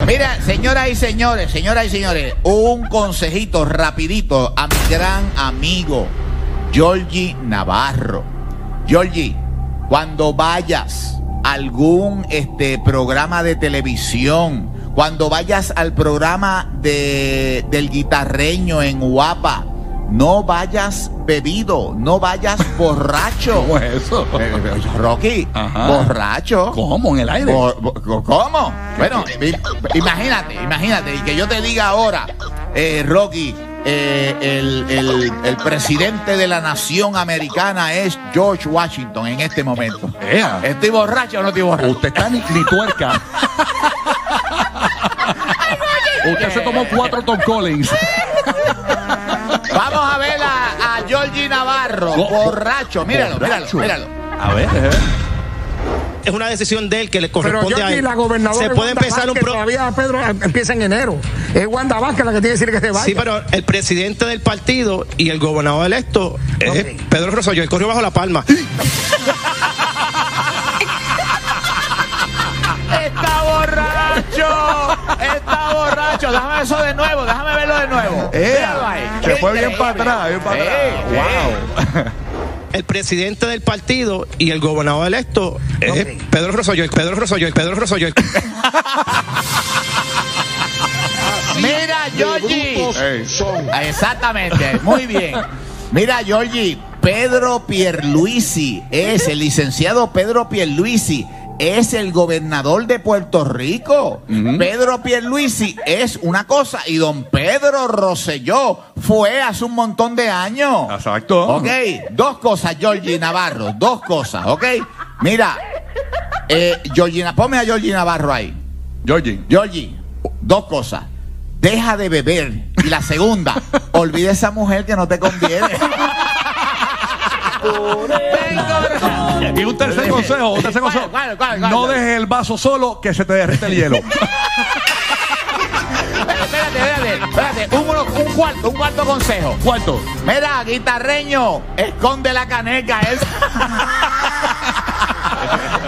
Mira, señoras y señores, un consejito rapidito a mi gran amigo Georgie Navarro. Georgie, cuando vayas a algún programa de televisión, cuando vayas al programa del guitarreño en Guapa, no vayas bebido, no vayas borracho. ¿Cómo es eso? Rocky, ajá. ¿Borracho? ¿Cómo? ¿En el aire? ¿Cómo? Bueno, imagínate, y que yo te diga ahora, Rocky, el presidente de la nación americana es George Washington en este momento. ¿Estoy borracho o no estoy borracho? Usted está ni tuerca. Usted se tomó 4 Tom Collins. Vamos a ver a Georgie Navarro, borracho. Míralo. A ver. Es una decisión de él que le corresponde pero a él. La gobernadora se puede empezar un todavía Pedro empieza en enero. Es Wanda Vázquez la que tiene que decir que se vaya. Sí, pero el presidente del partido y el gobernador electo es Pedro Rosselló. Él corrió bajo la palma. Está borracho. Déjame eso de nuevo, déjame verlo de nuevo. Se fue bien para atrás, Wow. El presidente del partido y el gobernador electo es Pedro Rosselló. Mira, Georgie. Exactamente, muy bien. Mira, Georgie, Pedro Pierluisi el licenciado Pedro Pierluisi es el gobernador de Puerto Rico. Pedro Pierluisi es una cosa y don Pedro Rosselló fue hace un montón de años. Exacto. Ok, 2 cosas, Georgie Navarro, 2 cosas, ok. Mira, ponme a Georgie Navarro ahí. Georgie, 2 cosas. Deja de beber. Y la segunda, olvida esa mujer que no te conviene. Y un tercer consejo. ¿Cuál? No dejes el vaso solo, que se te derrite el hielo. Espérate. Un cuarto consejo. ¿Cuánto? Mira, guitarreño, esconde la caneca esa.